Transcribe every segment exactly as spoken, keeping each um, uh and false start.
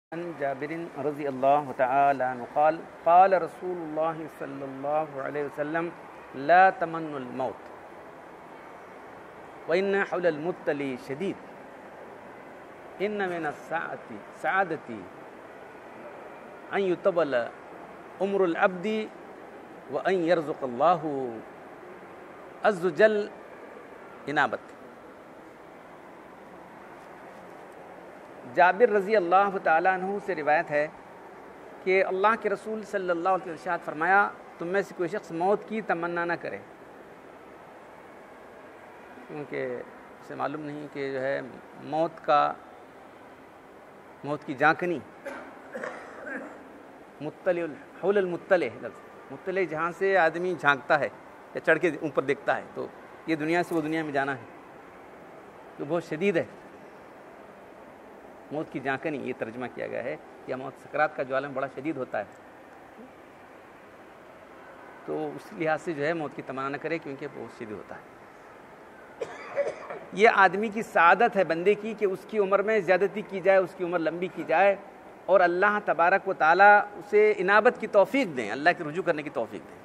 عن جابر رضی اللہ تعالی عنہ قال قال رسول اللہ صلی اللہ علیہ وسلم لا تمنوا الموت وإن حول المبتلي شدید ان من الساعة سعادتی ان يطول عمر العبد وان يرزق اللہ عز وجل انابت۔ جابر رضی اللہ تعالیٰ عنہ سے روایت ہے کہ اللہ کے رسول صلی اللہ علیہ وسلم ارشاد فرمایا، تم میں سے کوئی شخص موت کی تمنا نہ کرے، کیونکہ اسے معلوم نہیں کہ جو ہے موت کا موت کی جھانکنی مطلع حول المطلع لفظ مطلع جہاں سے آدمی جھانکتا ہے یا چڑھ کے اوپر دیکھتا ہے، تو یہ دنیا سے وہ دنیا میں جانا ہے تو بہت شدید ہے۔ موت کی جھانکنی یہ ترجمہ کیا گیا ہے کہ موت سکرات کا جو عالم بڑا شدید ہوتا ہے، تو اس لحاظ سے جو ہے موت کی تمنا نہ کرے کیونکہ بہت شدید ہوتا ہے۔ یہ آدمی کی سعادت ہے بندے کی کہ اس کی عمر میں زیادتی کی جائے، اس کی عمر لمبی کی جائے اور اللہ تبارک و تعالیٰ اسے انابت کی توفیق دیں، اللہ کی رجوع کرنے کی توفیق دیں۔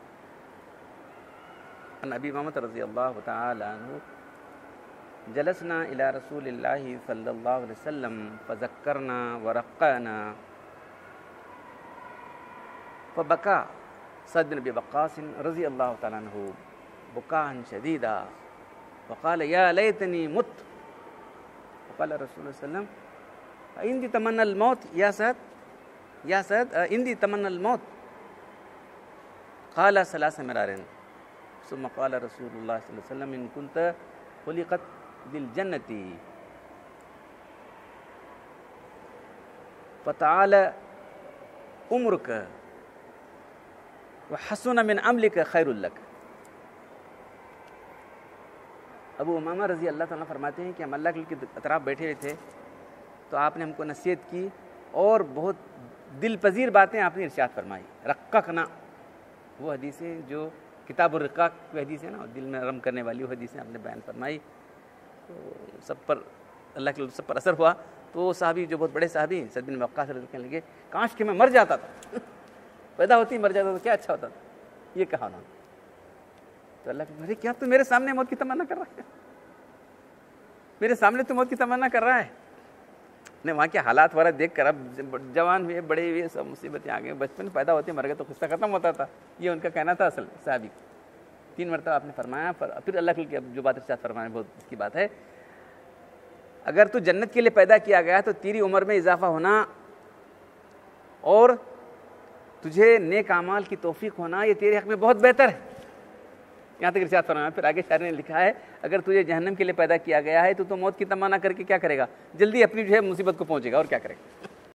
عن ابی امامہ رضی اللہ تعالی عنہ جلسنا الى رسول اللہ صلی اللہ علیہ وسلم فذکرنا ورقنا فبکا سعد بن ابی وقاص رضی اللہ تعالیٰ عنہ بکاء شدیدا وقال یا لیتنی مت، وقال رسول اللہ صلی اللہ علیہ وسلم عندی تمنى الموت یا سعد یا سعد عندی تمنى الموت، قال ثلاث مرار ثم قال رسول اللہ صلی اللہ علیہ وسلم ان كنت خلقت بالجنتی فطال عمرک وحسن من عملک خیر لک۔ ابو امامہ رضی اللہ تعالیٰ فرماتے ہیں کہ ہم اللہ کے اطراف بیٹھے ہوئے تھے تو آپ نے ہم کو نصیحت کی اور بہت دل پذیر باتیں آپ نے ارشاد فرمائی۔ رققنا وہ حدیثیں جو کتاب الرقاق کی حدیث ہے نا، دل میں نرم کرنے والی وہ حدیثیں آپ نے بیان فرمائی، تو سب پر اللہ کے سب پر اثر ہوا۔ تو وہ صحابی جو بہت بڑے صحابی سعد بن وقاص رضی اللہ عنہ کہنے لگے کاش کہ میں مر جاتا تھا، پیدا ہوتی مر جاتا تو کیا اچھا ہوتا تھا، یہ کہا انہوں نے۔ تو اللہ کہ ارے کیا تو میرے سامنے موت کی تمنا کر رہا ہے، میرے سامنے تو موت کی تمنا کر رہا ہے۔ نے وہاں کے حالات وغیرہ دیکھ کر اب جوان ہوئے بڑے ہوئے سب مصیبتیں آ گئے، بچپن پیدا ہوتے مر گئے تو قصہ ختم ہوتا تھا، یہ ان کا کہنا تھا اصل صحابی۔ تین مرتبہ آپ نے فرمایا، پھر اللہ کی جو بات ارشاد فرمانے بہت اس کی بات ہے، اگر تو جنت کے لیے پیدا کیا گیا تو تیری عمر میں اضافہ ہونا اور تجھے نیک اعمال کی توفیق ہونا یہ تیرے حق میں بہت بہتر ہے۔ یہاں تک ارشاد فرمایا۔ پھر آگے شاعر نے لکھا ہے اگر تجھے جہنم کے لیے پیدا کیا گیا ہے تو تو موت کی تمنا کر کے کیا کرے گا، جلدی اپنی جو ہے مصیبت کو پہنچے گا اور کیا کرے گا۔